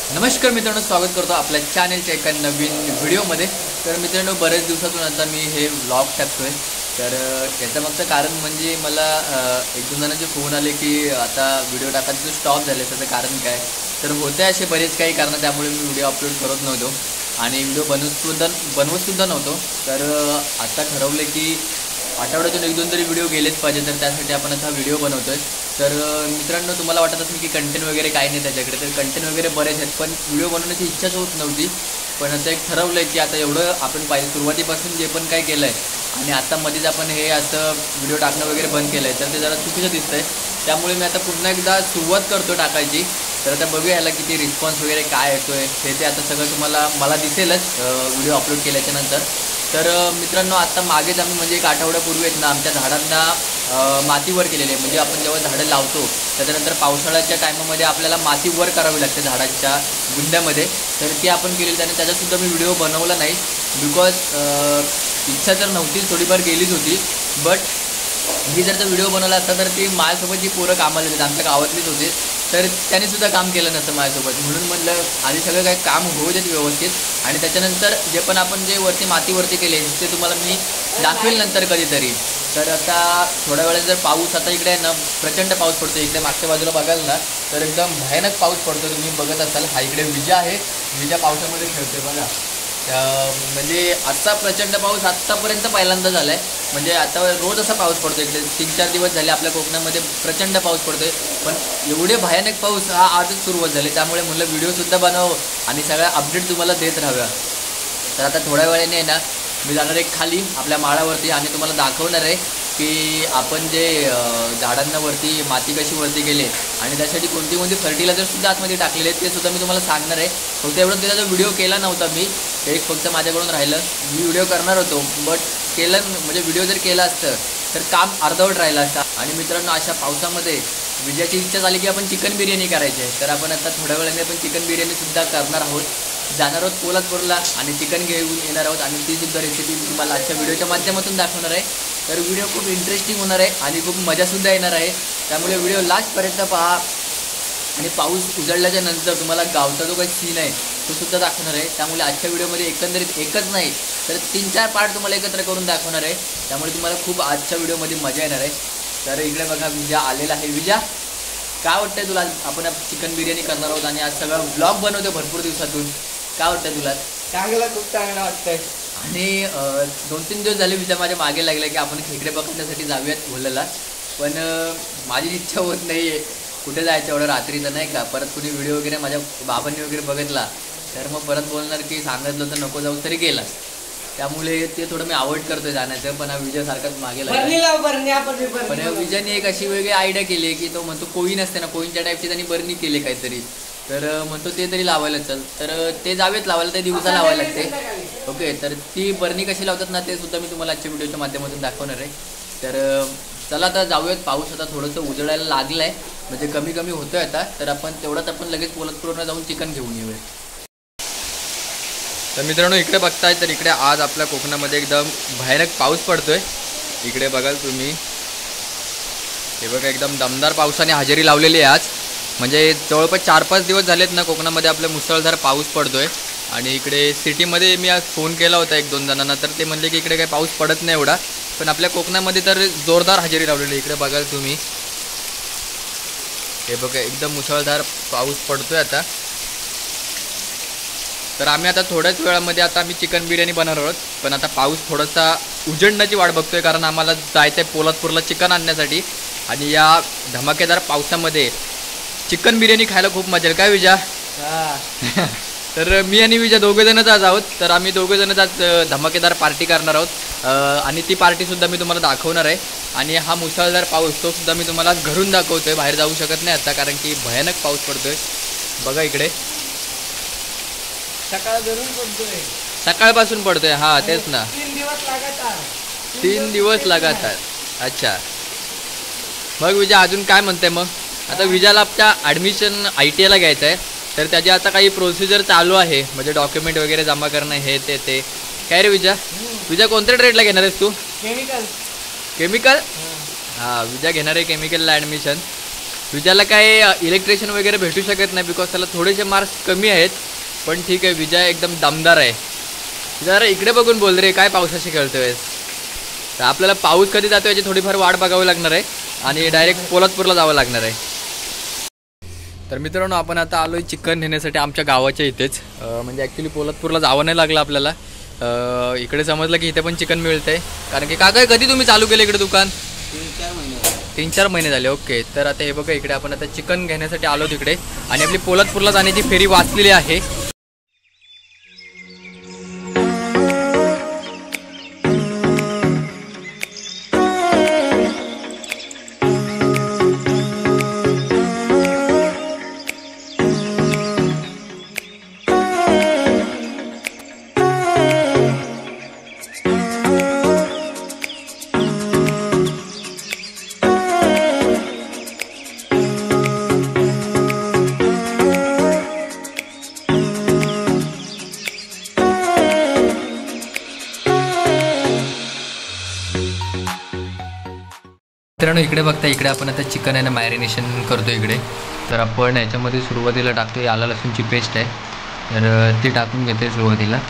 नमस्कार मित्रांनो, स्वागत करतो आपल्या चॅनलच्या एका नवीन व्हिडिओमध्ये. तर मित्रांनो, बरेच दिवसातून आता मी हे व्लॉग टाकतोय. तर याचं मागचं कारण म्हणजे मला एक दोन जणांचे फोन आले की आता व्हिडिओ टाकायचं स्टॉप झाले. त्याचं कारण काय, तर होते असे बरेच काही कारण, त्यामुळे मी व्हिडिओ अपलोड करत नव्हतो आणि व्हिडिओ बनवतसुद्धा नव्हतो. तर आता ठरवलं की आठवड्यातून एक दोन तरी व्हिडिओ गेलेच पाहिजे. तर त्यासाठी आपण आता व्हिडिओ बनवतोय. तर मित्रांनो, तुम्हाला वाटत असेल की कंटेंट वगैरे काही नाही त्याच्याकडे, तर कंटेंट वगैरे बरेच आहेत, पण व्हिडिओ बनवण्याची इच्छाच होत नव्हती. पण आता एक ठरवलं आहे की आता एवढं आपण पाहिजे सुरुवातीपासून जे पण काय केलं आहे आणि आता मध्येच आपण हे असं व्हिडिओ टाकणं वगैरे बंद केलं आहे, तर ते जरा चुकीचं दिसतं आहे. त्यामुळे मी आता पुन्हा एकदा सुरुवात करतो टाकायची. तर आता बघूया याला किती रिस्पॉन्स वगैरे काय येतो आहे ते आता सगळं मला दिसेलच व्हिडिओ अपलोड केल्याच्यानंतर. तर मित्रांनो, आता मागेच आम्ही म्हणजे एक आठवड्यापूर्वी आहेत ना आमच्या झाडांना मातीवर केलेली आहे. म्हणजे आपण जेव्हा झाडं लावतो त्याच्यानंतर पावसाळ्याच्या टायमामध्ये आपल्याला माती वर करावी लागते झाडांच्या गुंड्यामध्ये. तर ती आपण केलेली, त्याने त्याच्यासुद्धा मी व्हिडिओ बनवला नाही. बिकॉज इच्छा तर नव्हतीच, थोडीफार गेलीच होती. बट मी जर व्हिडिओ बनवला असता तर ती माझ्यासोबत जी पोरं कामाला होती आमच्या गावातलीच होते, तर त्यानेसुद्धा काम केलं नसतं माझ्यासोबत. म्हणून म्हटलं आधी सगळं काही काम होऊ देत व्यवस्थित, आणि त्याच्यानंतर जे पण आपण जे मातीवरती केले ते तुम्हाला मी दाखवेल नंतर कधीतरी. तर आता थोड्या वेळात जर पाऊस, आता इकडे ना प्रचंड पाऊस पडतो. इकडे मागच्या बाजूला बघाल ना तर एकदम भयानक पाऊस पडतो. तुम्ही बघत असाल, हा इकडे विजा आहे, विजा पावसामध्ये खेळते बघा. म्हणजे आजचा प्रचंड पाऊस आत्तापर्यंत पहिल्यांदा झाला आहे. म्हणजे आता रोज असा पाऊस पडतो. इकडे 3-4 दिवस झाले आपल्या कोकणामध्ये प्रचंड पाऊस पडतो आहे. पण एवढे भयानक पाऊस हा आजच सुरुवात झाली, त्यामुळे म्हटलं व्हिडिओसुद्धा बनवावं आणि सगळ्या अपडेट तुम्हाला देत राहाव्या. तर आता थोड्या वेळाने आहे ना मी जाणार आहे खाली आपल्या माळावरती आणि तुम्हाला दाखवणार आहे की आपण जे झाडांना वरती माती कशी वरती गेले आणि त्यासाठी कोणती कोणती फर्टिलायझरसुद्धा आतमध्ये टाकलेले आहेत ते सुद्धा मी तुम्हाला सांगणार आहे. फक्त एवढं त्याचा व्हिडिओ केला नव्हता मी, ते एक फक्त माझ्याकडून राहिलं. मी व्हिडिओ करणार होतो बट केलं, म्हणजे व्हिडिओ जर केला असतं तर काम अर्धवट राहिलं असतं. आणि मित्रांनो, अशा पावसामध्ये विजयाची इच्छा झाली की आपण चिकन बिर्याणी करायची आहे. तर आपण आता थोड्या वेळाने आपण चिकन बिर्याणीसुद्धा करणार आहोत. जाणार आहोत पोलादपूरला आणि चिकन घेऊन येणार आहोत आणि तीसुद्धा रेसिपी तुम्हाला आजच्या व्हिडिओच्या माध्यमातून दाखवणार आहे. तर व्हिडिओ खूप इंटरेस्टिंग होणार आहे आणि खूप मजासुद्धा येणार आहे. त्यामुळे व्हिडिओ लास्टपर्यंत पहा. आणि पाऊस उजळल्याच्या नंतर तुम्हाला गावचा जो काही सीन आहे तो सुद्धा दाखवणार आहे. त्यामुळे आजच्या व्हिडिओमध्ये एकंदरीत एकच नाही तर 3-4 पार्ट तुम्हाला एकत्र करून दाखवणार आहे. त्यामुळे तुम्हाला खूप आजच्या व्हिडिओमध्ये मजा येणार आहे. तर इकडे बघा विजा आलेला आहे. विजा, काय वाटतंय तुला? आपण चिकन बिर्याणी करणार आहोत आणि आज सगळं व्लॉग बनवतो भरपूर दिवसातून. काय वाटतंय तुला? चांगलं, खूप चांगलं वाटतंय. आणि 2-3 दिवस झाले विजा माझ्या मागे लागला की आपण खेकडे पकडण्यासाठी जाऊयात भोल्याला. पण माझी इच्छा होत नाही आहे कुठे जायचं एवढं रात्रीचं, नाही का. परत कुणी व्हिडिओ वगैरे माझ्या बाबांनी वगैरे बघितला तर मग परत बोलणार की सांगितलं तर नको जाऊ, तरी गेलास. त्यामुळे ते थोडं मी अवॉइड करतोय जाण्याचं. पण हा विजयासारखाच मागे लागला. पण विजयाने एक अशी वेगळी आयडिया केली आहे की तो म्हणतो कोईन असते ना, कोईनच्या टाईपची त्यांनी बरणी केली काहीतरी. तर म्हणतो ते तरी लावायला चल, तर ते जावेत लावायला, ते दिवसा लावायला लागते. ओके, तर ती बरणी कशी लावतात ना ते सुद्धा मी तुम्हाला आजच्या व्हिडिओच्या माध्यमातून दाखवणार आहे. तर चला आता जाऊयात. पाऊस आता थोडंसं उजळायला लागलं आहे, म्हणजे कमी कमी होतं आहे आता. तर आपण तेवढाच आपण लगेच पोलादपूरला जाऊन चिकन घेऊन येऊया. तर मित्रांनो, इकडे बघताय तर इकडे आज आपल्या कोकणामध्ये एकदम भयानक पाऊस पडतोय. इकडे बघाल तुम्ही, हे बघा एकदम दमदार पावसाने हजेरी लावलेली आहे आज. म्हणजे जवळपास 4-5 दिवस झालेत ना कोकणामध्ये आपल्या मुसळधार पाऊस पडतोय. आणि इकडे सिटीमध्ये मी आज फोन केला होता 1-2 जणांना, तर ते म्हणले की इकडे काही पाऊस पडत नाही एवढा, पण आपल्या कोकणामध्ये तर जोरदार हजेरी लावलेली. इकडे बघाल तुम्ही, हे बघा एकदम मुसळधार पाऊस पडतोय आता. तर आम्ही आता थोड्याच वेळामध्ये आता आम्ही चिकन बिर्याणी बनवणार आहोत. पण आता पाऊस थोडासा उजळण्याची वाट बघतोय, कारण आम्हाला जायचं आहे पोलादपूरला चिकन आणण्यासाठी. आणि या धमाकेदार पावसामध्ये चिकन बिर्याणी खायला खूप मजा येईल, काय विजा? तर मी आणि विजा दोघेजणच आज आहोत. तर आम्ही दोघेजणच आज धमाकेदार पार्टी करणार आहोत आणि ती पार्टीसुद्धा मी तुम्हाला दाखवणार आहे. आणि हा मुसळधार पाऊस तो सुद्धा मी तुम्हाला घरून दाखवतोय, बाहेर जाऊ शकत नाही आता, कारण की भयानक पाऊस पडतोय. बघा इकडे सकाळपासून पडतोय. हा तेच ना, 3 दिवस लगातार. अच्छा, मग विजा अजून काय म्हणते मग? आता विजाला आपल्या ॲडमिशन ITIला घ्यायचं आहे, तर त्याची आता काही प्रोसिजर चालू आहे, म्हणजे डॉक्युमेंट वगैरे जमा करणं हे ते. काय रे विजा, विजा कोणत्या ट्रेडला घेणार आहेस तू? केमिकल. हां, विजा घेणार आहे केमिकलला ॲडमिशन. विजयाला काय इलेक्ट्रिशियन वगैरे भेटू शकत नाही बिकॉज त्याला थोडेसे मार्क्स कमी आहेत. पण ठीक आहे, विजय एकदम दमदार आहे. जरा इकडे बघून बोल रे, काय पावसाशी खेळतोय. तर आपल्याला पाऊस कधी जातो याची थोडीफार वाट बघावी लागणार आहे आणि डायरेक्ट पोलादपूरला जावं लागणार आहे. तर मित्रांनो, आपण आता आलोय चिकन नेण्यासाठी आमच्या गावाच्या इथेच. म्हणजे ॲक्च्युली पोलादपूरला जावं नाही लागलं आपल्याला. इकडे समजलं की इथे पण चिकन मिळतंय. कारण की काका कधी तुम्ही चालू केलं इकडे दुकान? 3-4 महिने झाले. ओके, तर आता हे बघा, इकडे आपण आता चिकन घेण्यासाठी आलो तिकडे आणि आपली पोलादपूरला जाण्याची फेरी वाचलेली आहे. मित्रांनो, इकडे बघता, इकडे आपण आता चिकन आहे ना मॅरिनेशन करतो इकडे. तर आपण याच्यामध्ये सुरुवातीला टाकतो आला लसूणची पेस्ट आहे, तर ती टाकून घेते सुरुवातीला.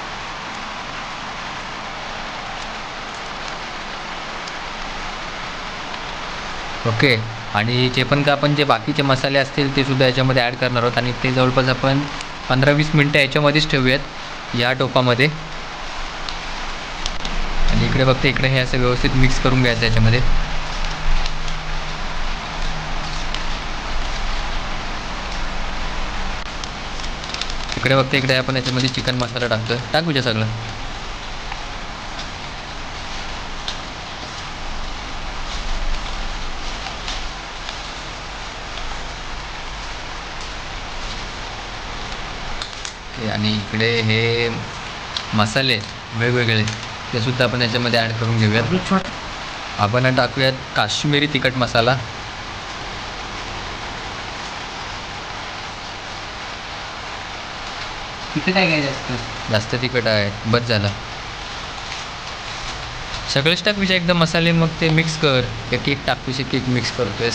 ओके, आणि जे पण का आपण जे बाकीचे मसाले असतील ते सुद्धा याच्यामध्ये ॲड करणार आहोत आणि ते जवळपास आपण 15-20 मिनटं याच्यामध्येच ठेवूयात या टोपामध्ये. आणि इकडे बघते, इकडे हे असं व्यवस्थित मिक्स करून घ्यायचं याच्यामध्ये. इकडे बघते, इकडे आपण याच्यामध्ये चिकन मसाला टाकतोय. टाक म्हणजे सगळं. आणि इकडे हे मसाले वेगवेगळे ते सुद्धा आपण याच्यामध्ये ॲड करून घेऊयात. आपण टाकूयात काश्मीरी तिखट मसाला. तिखट आहे काय? जास्त तिखट आहे, बस झालं. सगळेच टाक विषय एकदम मसाले, मग ते मिक्स कर. एक एक टाकूशी केक मिक्स करतोयस.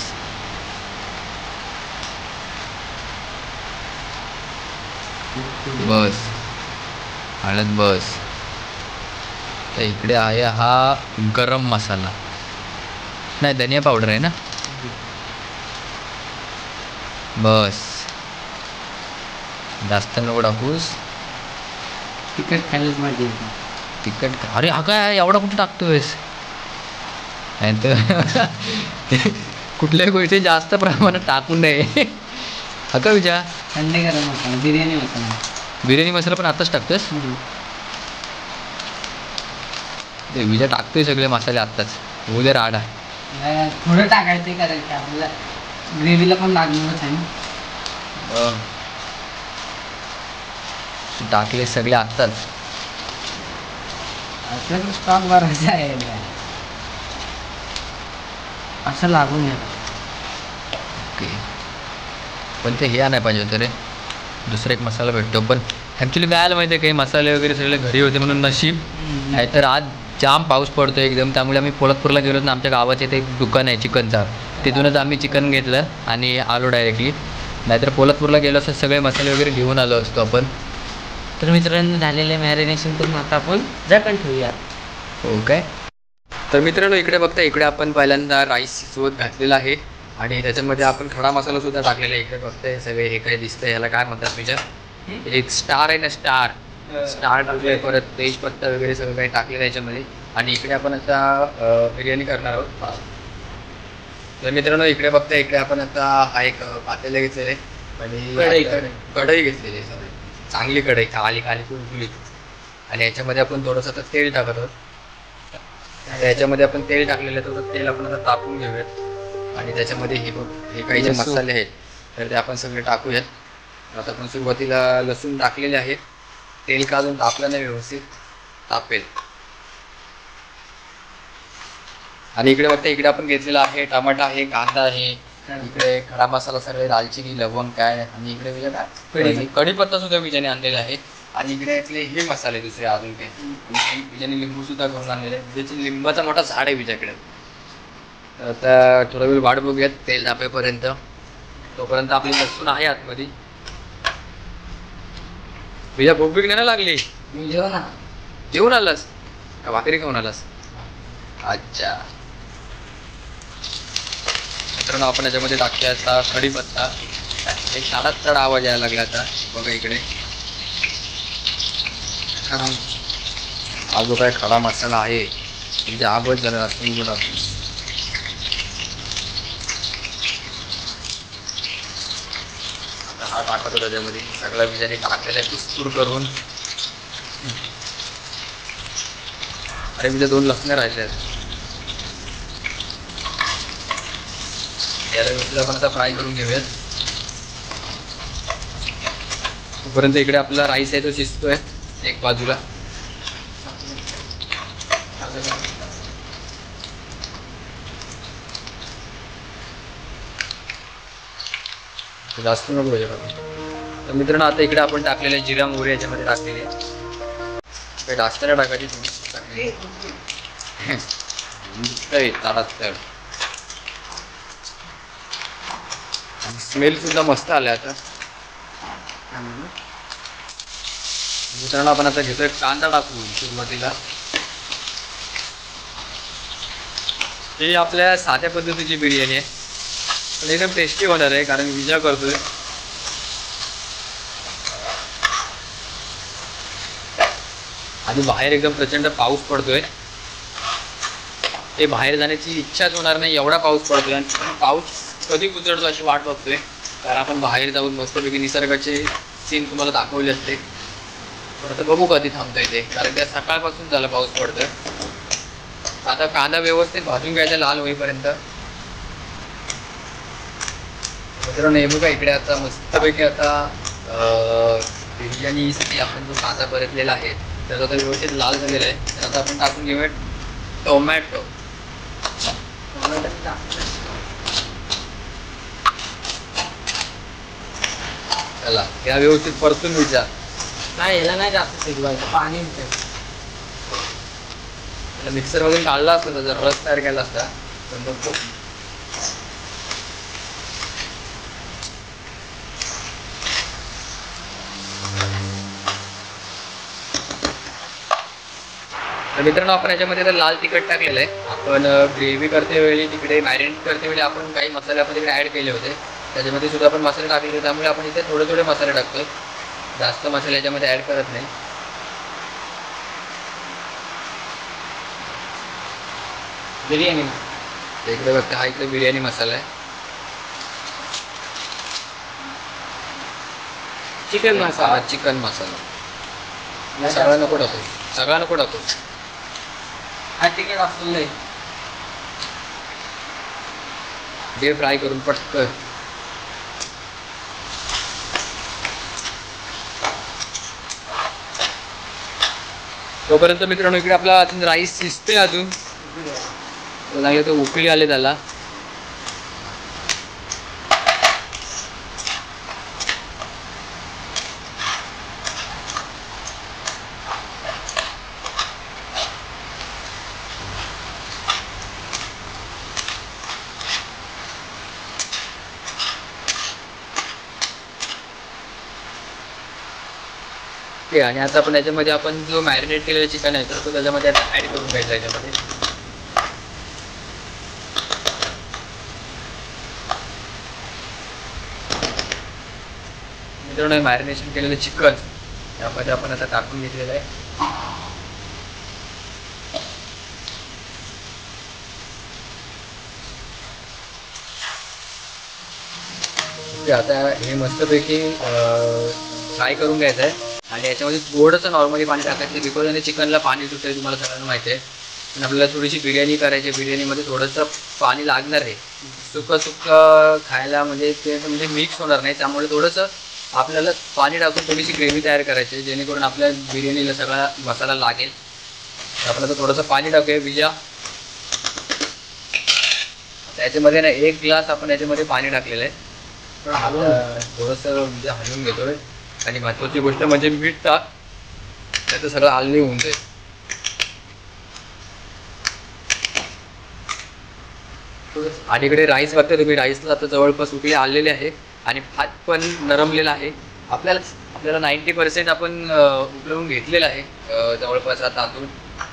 बस हळद बस. तर इकडे आहे हा गरम मसाला, नाही धनिया पावडर आहे ना. बस, जास्त नको टाकूस. तिखट खायलाच माझी तिखट. अरे हा काय एवढा कुठे टाकतोयस? नाही तर कुठल्याही गोष्टी जास्त प्रमाणात टाकू नये. हा का विचार? थंड गरम मसाला, बिर्याणी मसाला. बिर्याणी मसाला पण आत्ताच टाकतोस? ते विजा टाकतोय सगळे मसाले आत्ताच. उद्या राडा. थोडं टाकायचं, कारण की आपल्याला ग्रेव्हीला पण लागणारच आहे. टाकले सगळे आत्ताच. आपल्याला स्टॉक भरायचा आहे, असं लागून घ्या. ओके, पण ते हे आणायला पाहिजे होतं रे, दुसरा एक मसाला भेटतो. पण ॲक्च्युली काय आलं माहिती आहे, काही मसाले वगैरे सगळे घरी होते म्हणून नशीब. नाही तर आज जाम पाऊस पडतो एकदम. त्यामुळे आम्ही पोलादपूरला गेलो ना, आमच्या गावाचे ते एक दुकान आहे चिकनचा, तिथूनच आम्ही चिकन घेतलं आणि आलो डायरेक्टली. नाहीतर पोलादपूरला गेलो असं सगळे मसाले वगैरे घेऊन आलो असतो आपण. तर मित्रांनो, झालेले मॅरिनेशन करून आता आपण झाकण ठेवूया. हो काय? तर मित्रांनो, इकडे बघता, इकडे आपण पहिल्यांदा राईस सोबत घातलेला आहे आणि त्याच्यामध्ये आपण खडा मसाला सुद्धा टाकलेला आहे. इकडे बघताय सगळे हे काय दिसतंय, याला काय म्हणतात विचार? एक स्टार आहे ना, स्टार टाकले, परत तेजपत्ता वगैरे सगळं काही टाकलेलं आहे याच्यामध्ये. आणि इकडे आपण आता बिर्याणी करणार आहोत. तर मित्रांनो, इकडे बघता, इकडे आपण आता हा एक पातेलं घेतलेलं आहे आणि कढई घेतलेली आहे. चांगली कढई, खाली कुरकुरीत. आणि याच्यामध्ये आपण थोडंसं आता तेल टाकत आहोत. याच्यामध्ये आपण तेल टाकलेलं आहे, थोडं तेल आपण आता तापून घेऊयात. आणि त्याच्यामध्ये हे काही जे मसाले आहेत तर ते आपण सगळे टाकूयात. आता आपण सुरुवातीला लसूण टाकलेले आहेत. तेल काढून तापलं नाही, व्यवस्थित तापेल. आणि इकडे बघता, इकडे आपण घेतलेला आहे टमाटा आहे, कांदा आहे, इकडे खडा मसाला सगळे, दालचिनी, लवंग काय, आणि इकडे विजय काय कढीपत्ता सुद्धा विजयाने आणलेला आहे. आणि इकडे यातले हे मसाले दुसरे अजून काही विजयाने लिंबू सुद्धा घेऊन आणलेले आहे. त्याची लिंबाचा मोठा झाड आहे विजयाकडे. आता थोडा वेळ वाट बघूयात तेल तापेपर्यंत. तोपर्यंत आपली लसूण आहे आतमध्ये. तुझ्या भूक बीक नाही ना लागली? मी जेवण जेवून आलास का भाकरी खाऊन आलास? अच्छा. मित्रांनो आपण याच्यामध्ये टाकतोय आता कढीपत्ता. एक साडाच आवाज यायला लागला आता बघा इकडे. हा जो काय खडा मसाला आहे म्हणजे आवाज झाला. हा टाकतो त्याच्यामध्ये सगळ्या बिजाने टाकलेला आहे कुस्तूर करून. अरे बिजा 2 लसणे राहिले आहेत. याला मिरचीला पण आता फ्राय करून घेऊयात. तोपर्यंत इकडे आपला राईस आहे तो शिजतोय एक बाजूला. जास्त नको पाहिजे बघा. तर मित्रांनो आता इकडे आपण टाकलेले जिरा मोहरी याच्यामध्ये टाकलेले काही जास्त नाही टाकायची थोडी. स्मेल सुद्धा मस्त आला आता. मित्रांनो आपण आता घेतोय कांदा टाकून सुरुवातीला. ही आपल्या साध्या पद्धतीची बिर्याणी आहे पण एकदम टेस्टी होणार आहे कारण विजा करतोय. आणि बाहेर एकदम प्रचंड पाऊस पडतोय. ते बाहेर जाण्याची इच्छाच होणार नाही एवढा पाऊस पडतोय. आणि पाऊस कधी उतरतो अशी वाट बघतोय कारण आपण बाहेर जाऊन मस्तपैकी निसर्गाचे सीन तुम्हाला दाखवले असते. पण आता बघू कधी थांबतोय ते कारण त्या सकाळपासून झाला पाऊस पडतोय. आता कांदा व्यवस्थित भाजून घ्यायचा लाल होईपर्यंत. मित्रांनो हे बघा इकडे आता मस्तपैकी आता बिर्याणीसाठी आपण जो कांदा परतलेला आहे त्याचा आता व्यवस्थित लाल झालेला आहे. तर आता आपण टाकून घेऊया टोमॅटो. चला या व्यवस्थित परतून विचार. नाही याला नाही जास्त शिजवायचं पाणी. मिक्सर मधून काढला असता त्याचा रस तयार केला असता पण मग तर मित्रांनो आपण याच्यामध्ये तर लाल तिखट टाकलेलं आहे. आपण ग्रेव्ही करते वेळी तिकडे मॅरिनेट करते वेळी आपण काही मसाले आपण तिकडे ॲड केले होते त्याच्यामध्ये सुद्धा आपण मसाले टाकले. त्यामुळे आपण इथे थोडे थोडे मसाले टाकतोय जास्त मसाले याच्यामध्ये ॲड करत नाही. बिर्याणी इकडे बघता हा इकडे बिर्याणी मसाला आहे. चिकन मसाला. चिकन मसाला सगळा नको टाकू. सगळा नको टाकू. हा तिखट असतो नाही. ते फ्राय करून पटकन. तोपर्यंत मित्रांनो इकडे आपला अजून राईस शिजते अजून तो उकळी आले त्याला. आणि आता आपण याच्यामध्ये आपण जो मॅरिनेट केलेला चिकन आहे तर तो त्याच्यामध्ये आता ॲड करून घ्यायचा याच्यामध्ये. मित्रांनो मॅरिनेशन केलेलं चिकन यामध्ये आपण आता टाकून घेतलेलं आहे. आता हे मस्तपैकी फ्राय करून घ्यायचं आहे आणि याच्यामध्ये थोडंसं नॉर्मली पाणी टाकायचं बिकॉज आणि चिकनला पाणी सुटेल तुम्हाला सगळ्यांना माहिती आहे. आणि आपल्याला थोडीशी बिर्याणी करायची. बिर्याणीमध्ये थोडंसं पाणी लागणार आहे. सुक्कं सुक्कं खायला म्हणजे ते म्हणजे मिक्स होणार नाही त्यामुळे थोडंसं आपल्याला पाणी टाकून थोडीशी ग्रेव्ही तयार करायची जेणेकरून आपल्या बिर्याणीला सगळा मसाला लागेल. आपल्याला थोडंसं पाणी टाकूया विजा. त्याच्यामध्ये ना 1 ग्लास आपण याच्यामध्ये पाणी टाकलेलं आहे. थोडंसं म्हणजे हलवून घेतोय आणि महत्त्वाची गोष्ट म्हणजे मीठ टाक त्याचं सगळं आलणी होऊन जाईल. आणि इकडे राईस बघता तुम्ही, राईसला आता जवळपास उकळे आलेले आहे आणि भात पण नरमलेला आहे. आपल्याला 90% आपण उकळवून घेतलेलं आहे जवळपास आता आतून.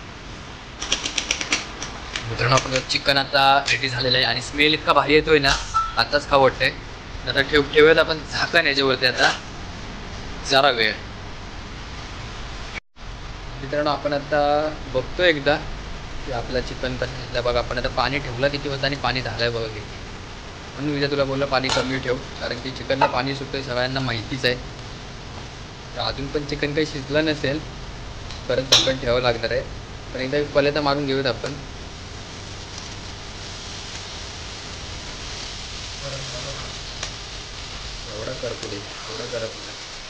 मित्रांनो आपलं चिकन आता रेडी झालेलं आहे आणि स्मेल इतका भारी येतोय ना, आताच खावं वाटतंय. आता ठेवूयात आपण झाकण याच्यावरती आता जरा वेळ. मित्रांनो आपण आता बघतो एकदा की आपला चिकन कसं घेतलं बघा. आपण आता पाणी ठेवलं किती होतं आणि पाणी झालंय बघा किती. म्हणून विजा तुला बोललं पाणी कमी ठेव, कारण की चिकनला पाणी सुटतंय सगळ्यांना माहितीच आहे. तर अजून पण चिकन काही शिजलं नसेल, परत झाकण ठेवावं लागणार आहे. पण एकदा पहिल्यांदा मारून घेऊयात आपण. एवढा कर पुढे, एवढं करा पुढे.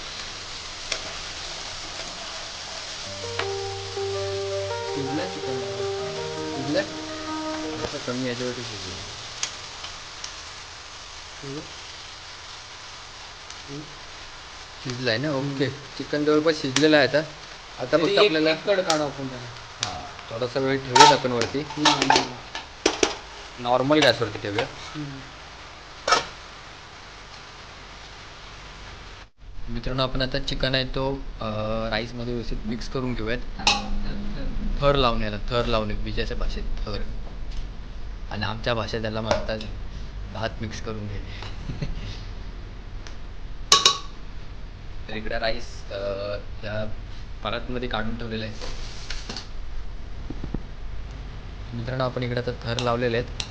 शिजलं चिकन, शिजलं कमी याच्यावरती शिजलं. शिजलाय ना, ओके. चिकन जवळपास शिजलेलं आहे. आता फक्त आपल्याला काढू आपण. हां थोडासा वेळ ठेवूयात आपण वरती, नॉर्मल गॅसवरती ठेवूया. मित्रांनो आपण आता चिकन आहे तो राईसमध्ये व्यवस्थित मिक्स करून घेऊयात. थर लावून याला, थर लावून विजाच्या भाषेत थर, आणि आमच्या भाषेत त्याला म्हणतात भात मिक्स करून घे. तर इकडे राईस त्या परातमध्ये काढून ठेवलेलं आहे. मित्रांनो आपण इकडे आता थर लावलेले आहेत.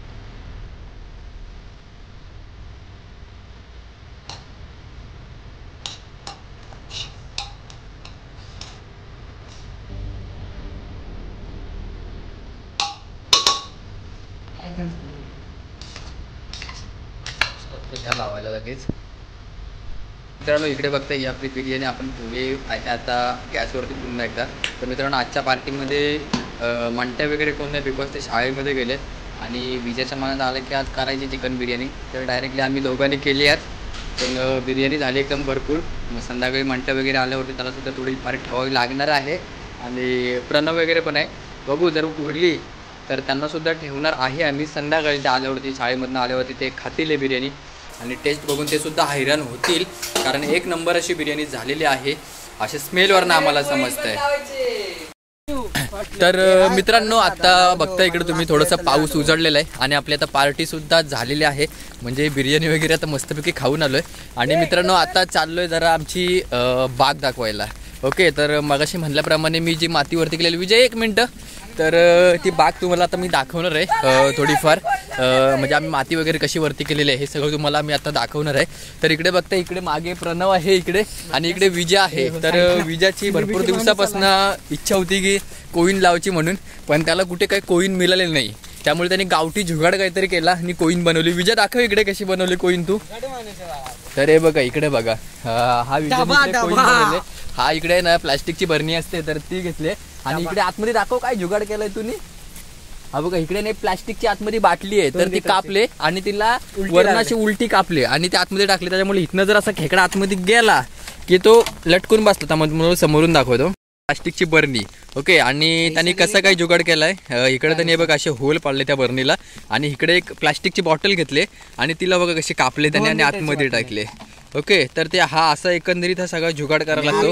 ह्या लावायला लगेच. मित्रांनो इकडे बघता ही आपली बिर्याणी आपण ठेवली आहे आता गॅसवरती पुन्हा एकदा. तर मित्रांनो आजच्या पार्टीमध्ये मंट्या वगैरे कोण नाही, बिकॉज ते शाळेमध्ये गेलेत आणि विजेच्या मनात आलं की आज करायची चिकन बिर्याणी. तर डायरेक्टली आम्ही दोघांनी केली आज. पण बिर्याणी झाली एकदम भरपूर. मग संध्याकाळी मंट्या वगैरे आल्यावरती त्यालासुद्धा थोडी पार्टी ठेवावी लागणार आहे. आणि प्रणव वगैरे पण आहे, बघू जर उघडली तर त्यांनासुद्धा ठेवणार आहे आम्ही. संध्याकाळी ते आल्यावरती, शाळेमधून आल्यावरती ते खातील आहे बिर्याणी आणि टेस्ट बघून ते सुद्धा हैराण होतील, कारण एक नंबर अशी बिर्याणी झालेली आहे. अशा स्मेलवरनं आम्हाला समजतंय. तर मित्रांनो आता बघता इकडे तुम्ही थोडासा पाऊस उजळलेला आहे आणि आपली आता पार्टीसुद्धा झालेली आहे. म्हणजे बिर्याणी वगैरे आता मस्तपैकी खाऊन आलो आहे. आणि मित्रांनो आता चाललो आहे जरा आमची बाग दाखवायला. ओके, तर मगाशी म्हटल्याप्रमाणे मी जी मातीवरती केलेली, विजय एक मिनटं, तर ती बाग तुम्हाला आता मी दाखवणार आहे थोडीफार. म्हणजे आम्ही माती वगैरे कशी वरती केलेली आहे हे सगळं तुम्हाला मी आता दाखवणार आहे. तर इकडे बघता, इकडे मागे प्रणव आहे इकडे आणि इकडे विजा आहे. तर विजाची भरपूर दिवसापासून इच्छा होती की कोईन लावायची म्हणून, पण त्याला कुठे काही कोईन मिळालेलं नाही. त्यामुळे त्यांनी गावठी जुगाड काहीतरी केला आणि कोईन बनवली. विजा दाखव इकडे कशी बनवली कोईन तू. तर हे बघा इकडे बघा, हा विजा कोईन बनवले. हा इकडे ना प्लास्टिकची बरणी असते तर ती घेतली. आणि इकडे आतमध्ये दाखव काय जुगाड केलाय तुम्ही. हा बघा इकडे नाही, प्लास्टिकची आतमध्ये बाटली आहे तर ती कापले आणि तिला वरणाची उलटी कापले आणि ते आतमध्ये टाकले. त्याच्यामुळे इथनं जर असा खेकडा आतमध्ये गेला की तो लटकून बसला. त्यामुळे समोरून दाखवतो प्लास्टिकची बरणी. ओके, आणि त्यांनी कसं काय जुगाड केलाय, इकडे त्यांनी बघा असे होल पाडले त्या बरणीला आणि इकडे एक प्लास्टिकची बॉटल घेतले आणि तिला बघा कशी कापले त्यांनी आणि आतमध्ये टाकले. ओके, तर ते हा असा एकंदरीत हा सगळा जुगाड करायला लागतो.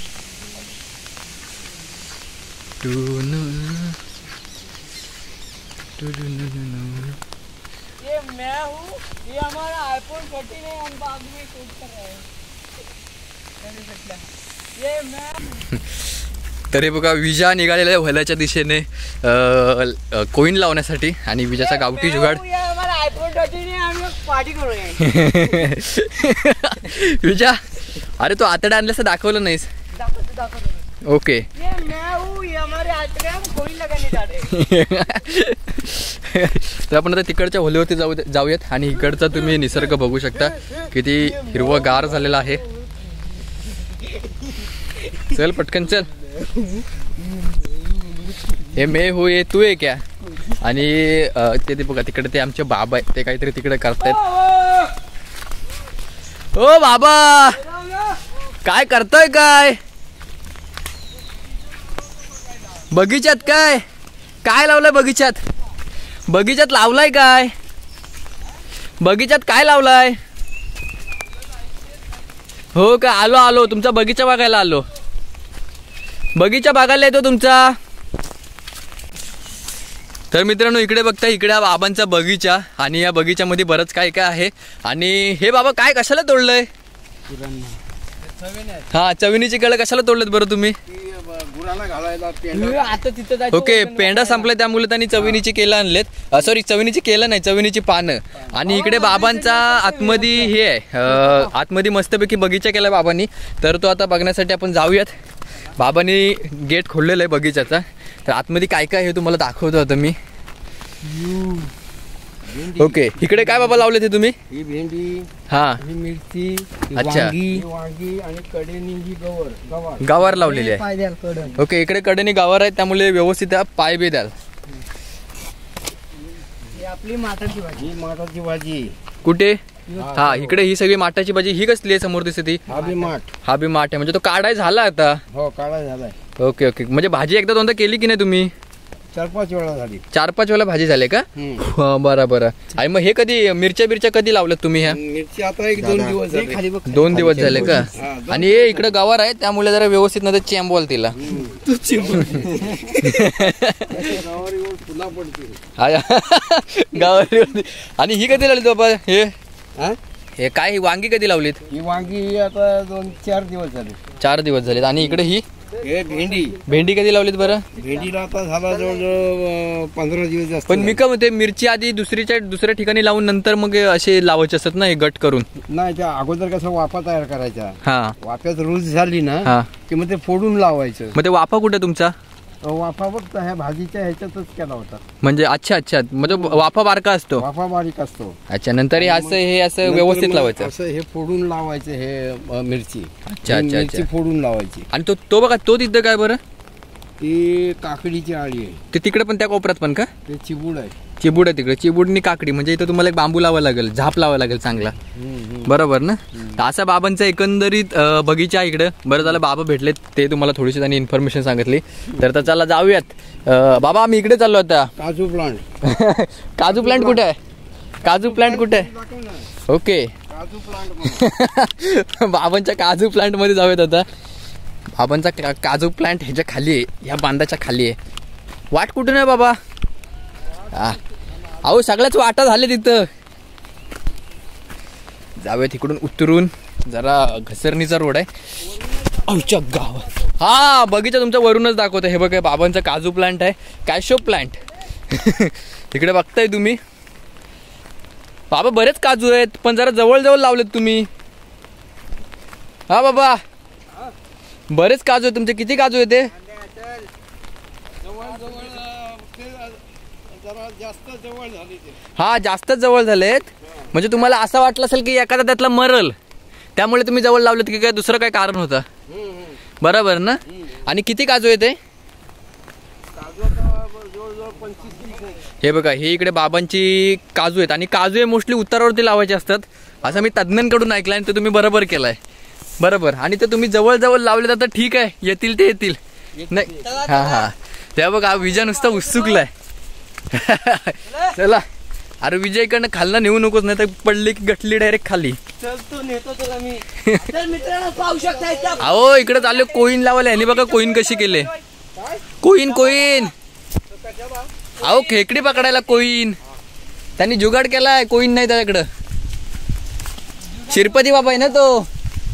ये मैं हूँ, ये हमारा iPhone 14 है, हम बाग में शूट कर रहे हैं. ये मैं. तरी बघा विजा निघालेला आहे भल्याच्या दिशेने कोईन लावण्यासाठी आणि विजाचा गावठी जुगाड. विजा, अरे तू आतडा आणल्यास दाखवलं नाहीस. ओके, तर आपण आता तिकडच्या होलीवरती जाऊयात आणि इकडचा तुम्ही निसर्ग बघू शकता किती हिरवगार झालेला आहे. चल पटकन चल. हे मे हो ये तू आहे क्या. आणि ते बघा तिकडे ते आमचे बाबा आहेत, ते काहीतरी तिकडे करतायत. ओ बाबा काय करताय, काय बगीच्यात काय काय लावलंय बगीच्यात. बगीचात लावलाय काय? बगीचात काय लावलाय? हो का? आलो आलो, तुमचा बगीचा बघायला आलो. बगीचा बघायला येतो तुमचा. तर मित्रांनो इकडे बघता, इकडे हा बाबांचा बगीचा आणि या बगीच्यामध्ये बरंच काय काय आहे. आणि हे बाबा काय कशाला तोडलंय? हा, चविनीची केळं कशाला तोडलेत बरं तुम्ही? आता तिथं जायचं. ओके, पेंडा संपलाय त्यामुळे त्यांनी चविनीची केलं आणलेत. सॉरी, चविनीची केलं नाही, चविनीची पानं. आणि इकडे बाबांचा आतमध्ये हे आहे, आतमध्ये मस्तपैकी बगीचा केलाय बाबांनी. तर तो आता बघण्यासाठी आपण जाऊयात. बाबांनी गेट खोललेलं आहे बगीचाचा. तर आतमध्ये काय काय हे तुम्हाला दाखवतो आता मी. ओके, इकडे काय बाबा लावले ते तुम्ही? ही भेंडी, हा, ही मिरची, ही अच्छा. वांगी आणि कडेनी ही गवार. गावार लावलेली आहे. ओके, इकडे कडेने गावार आहेत त्यामुळे व्यवस्थित पाय बी द्याल. आपली माटाची भाजी. ही माठाची भाजी. कुठे? हा, इकडे ही सगळी माठाची भाजी. ही कसली आहे समोर दिसते ती? हा बी माठ. हा बी माठ आहे, म्हणजे तो काढाय झाला आता. हो, काळा झालाय. ओके ओके, म्हणजे भाजी एकदा दोनदा केली की नाही तुम्ही? 4-5 वेळा झाली. 4-5 वेळा भाजी झाली का? बरं बरं. आणि मग हे कधी मिरच्या कधी लावल्यात तुम्ही ह्या? मिरची आता 1-2 दिवस झाले. 2 दिवस झाले का? आणि हे इकडे गावार आहे त्यामुळे जरा व्यवस्थित ना चॅम्बॉल तिला. फुला पडतील. गावावर. आणि ही कधी लावली बाबा? हा? हे काय, ही वांगी कधी लावलीत? ही वांगी आता 2-4 दिवस झाले. 4 दिवस झालेत. आणि इकडे ही हे भेंडी कधी लावलीत बरं? भेंडीला आता झाला जवळजवळ 15 दिवस जास्त. पण मी काय म्हणते, मिरची आधी दुसऱ्या ठिकाणी लावून नंतर मग असे लावायचे असतात ना, हे गट करून? नाही, त्या अगोदर कसं वाफा तयार करायचा. हा, वाफ्यात रूज झाली ना हा, की मग ते फोडून लावायचं. मग ते वाफा कुठे तुमचा? वाफा बघ ह्या भाजीच्या ह्याच्यातच केला होता. म्हणजे अच्छा अच्छा, म्हणजे वाफा बारका असतो. वाफा बारीक असतो. अच्छा, नंतर हे असं व्यवस्थित लावायचं. असं हे फोडून लावायचं. हे मिरची. अच्छा अच्छा मिरची अच्छा. फोडून लावायची. आणि तो बघा, तो तिथं काय बरं? ती काकडीची आळी आहे. ते तिकडे पण त्या कोपऱ्यात पण का? ते चिबूड आहे. चिबूड आहे तिकडे. चिबूडनी काकडी, म्हणजे इथं तुम्हाला एक बांबू लावावा लागेल, झाप लावावा लागेल चांगला. बरोबर ना? तर असा बाबांचा एकंदरीत बगीचा इकडं. बरं झालं बाबा भेटले, ते तुम्हाला थोडीशी त्यांनी इन्फॉर्मेशन सांगितली. तर चला जाऊयात. बाबा आम्ही इकडे चाललो आता. काजू प्लांट. काजू प्लांट कुठे आहे? काजू प्लांट कुठे आहे? ओके, काजू प्लांट. बाबांच्या काजू प्लांट मध्ये जाऊयात आता. बाबांचा काजू प्लांट ह्याच्या खाली आहे, ह्या बांधाच्या खाली आहे. वाट कुठून आहे बाबा? अहो सगळ्याच वाटा झाले तिथं. जाऊया तिकडून उतरून. जरा घसरणीचा रोड आहे. आमच्या गावात हा बगीचा तुमच्या वरूनच दाखवतो. हे बघा, बाबांचा काजू प्लांट आहे, कॅशो प्लांट. तिकडे बघताय तुम्ही. बाबा बरेच काजू आहेत, पण जरा जवळ जवळ लावलेत तुम्ही. हा बाबा, बरेच काजू आहेत तुमचे. किती काजू आहेत ते? हा, जास्त जवळ झालेत. म्हणजे तुम्हाला असं वाटलं असेल की एखादा त्यातला मरल, त्यामुळे तुम्ही जवळ लावलेत की काय दुसरं काय कारण होतं? बरोबर ना? आणि किती काजू आहे ते? हे बघा, हे इकडे बाबांची काजू आहेत. आणि काजू हे मोस्टली उत्तरावरती लावायचे असतात असं मी तज्ञांकडून ऐकलं. आणि ते तुम्ही बरोबर केलाय. बरोबर. आणि ते तुम्ही जवळ जवळ लावले तर ठीक आहे, येतील ते येतील. नाही, हा हा, त्या बघा विजय नुसता उत्सुकलाय. चला. अरे विजय इकडनं खालना नेऊ नकोस, नाही तर पडली की गटली डायरेक्ट खाली. अहो इकडे चालले कोईन लावायला. यांनी बघा कोईन कशी केले. कोईन कोईन. अहो खेकडी पकडायला कोईन. त्यांनी जुगाड केलाय. कोईन नाही त्याच्याकडं. शिरपती बाबा आहे ना तो.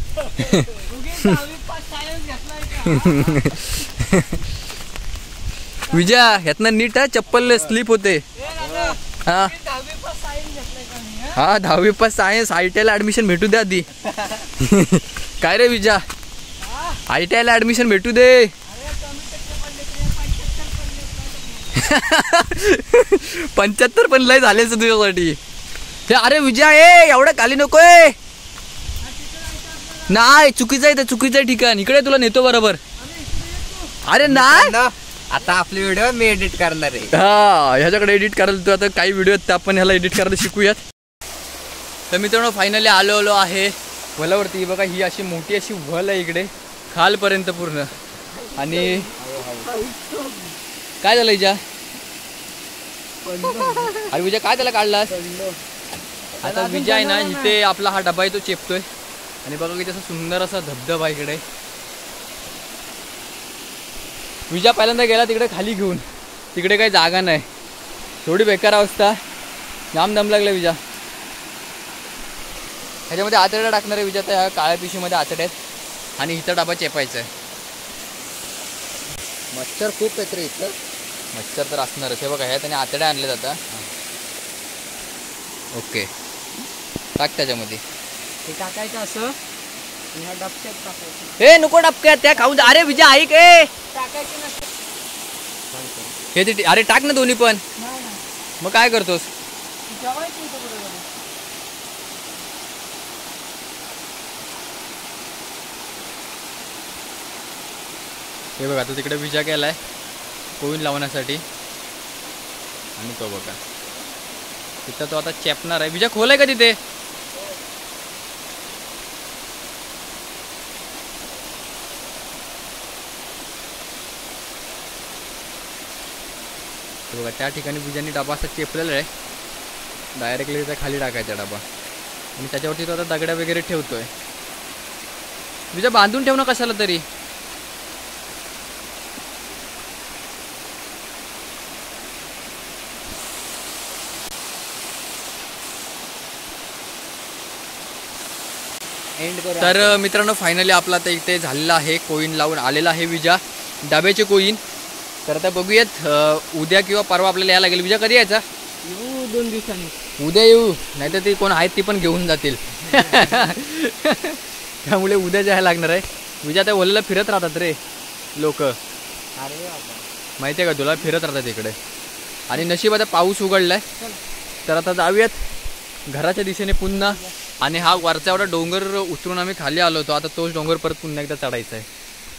विजय ह्यातनं नीट आहे, चप्पल स्लिप होते. हा हा, 10वी पास सायन्स. ITI ला ऍडमिशन भेटू दे आधी. काय रे विजय, ITI ला ऍडमिशन भेटू दे. 75 पण लय झाले तुझ्यासाठी. हे अरे विजय, एवढं खाली नकोय. नाही, चुकीचं आहे, चुकीचं ठिकाण. इकडे तुला नेतो बरोबर. अरे नाही, आता आपले व्हिडिओ मी एडिट करणार आहे. हा, ह्याच्याकडे एडिट करायला तू आता काही व्हिडिओ आहेत आपण ह्याला एडिट करायला शिकूयात. तर मित्रांनो फायनली आलो आहे वलावरती. बघा, ही अशी मोठी अशी वल आहे इकडे खालपर्यंत पूर्ण. आणि काय झालं हिच्या? अरे विजय काय त्याला काढलास? आता विजय आहे ना इथे आपला हा डबा आहे तो चेपतोय आणि बघा की तसा सुंदर असा धबधबा इकडे. विजय पहिल्यांदा गेला तिकडे खाली घेऊन, तिकडे काही जागा नाही, थोडी बेकार अवस्था, जाम दम लागला विजा. ह्याच्यामध्ये आतड्या टाकणार आहे विजा, त्या काळ्या पिशवीमध्ये आतड्या आहेत आणि इथं डबा चेपायचा आहे. मच्छर खूप आहेत रे इथं. मच्छर तर असणारच. हे बघा ह्यात आणि आतड्या आणले जातात. ओके टाक त्याच्यामध्ये. हे टाकायचं असं आणि ह्या डबक्यात टाकायचं. हे नको डबक्यात त्या खाऊन. अरे विजय ऐक ए, टाकायचं नसतं. हे ते अरे टाक ना दोन्ही पण. मग काय करतोस? जेवायचं इथं बरोबर. हे बघा तो तिकडे विजा केलाय कोविन लावण्यासाठी आणि तो बघा तिथं तो आता चेपणार आहे. विजा खोलाय का तिथे? बघा त्या ठिकाणी विजांनी डबा असा चेपलेला आहे. डायरेक्टली त्याचा खाली टाकायचा डबा आणि त्याच्यावरती तो आता दगड्या वगैरे ठेवतोय. विजा बांधून ठेव ना कशाला तरी. तर मित्रांनो फायनली आपला आता इथे झालेला आहे, कोईन लावून आलेला आहे विजा, डब्याचे कोईन. तर आता बघूयात उद्या किंवा परवा आपल्याला यायला लागेल. विजा कधी यायचा? येऊ 2 दिवसांनी. उद्या येऊ, नाहीतर ते कोण आहेत ती पण घेऊन जातील. त्यामुळे उद्या जायला लागणार आहे. विजा त्या ओलेला फिरत राहतात रे लोक, अरे माहिती आहे का तुला, फिरत राहतात इकडे. आणि नशीब आता पाऊस उघडलाय तर आता जाऊयात घराच्या दिशेने पुन्हा. आणि हा वरचा एवढा डोंगर उतरून आम्ही खाली आलो होतो, आता तोच डोंगर परत पुन्हा एकदा चढायचा आहे.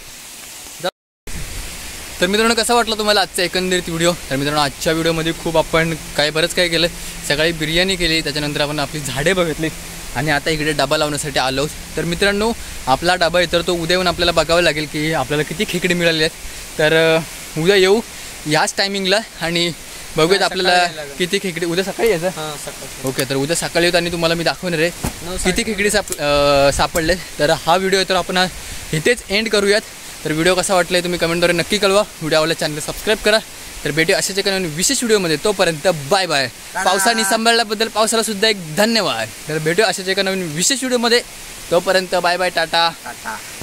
तर मित्रांनो कसा वाटला तुम्हाला आजचा एकंदरीत व्हिडिओ? तर मित्रांनो आजच्या व्हिडिओमध्ये खूप आपण बरंच काय केलं. सकाळी बिर्याणी केली, त्याच्यानंतर आपण आपली झाडे बघितली आणि आता इकडे डबा लावण्यासाठी आलो. तर मित्रांनो आपला डबा आहे तर तो उद्या येऊन आपल्याला बघावं लागेल की आपल्याला किती खेकडे मिळाले आहेत. तर उद्या येऊ याच टायमिंगला आणि बघूयात आपल्याला किती खेकडे. उद्या सकाळी यायचं. ओके तर उद्या सकाळी येतो आणि तुम्हाला मी दाखवणार आहे किती खेकडे सापडले. तर हा व्हिडिओ तर आपण इथेच एंड करूयात. तर व्हिडिओ कसा वाटला तुम्ही कमेंटद्वारे नक्की कळवा. व्हिडिओ आवडला चॅनल सबस्क्राईब करा. तर भेटू अशाच एका नवीन विशेष व्हिडिओमध्ये. तोपर्यंत बाय बाय. पावसाने सांभाळल्याबद्दल पावसाला सुद्धा एक धन्यवाद. तर भेटू अशाच एका नवीन विशेष व्हिडिओमध्ये. तोपर्यंत बाय बाय, टाटा.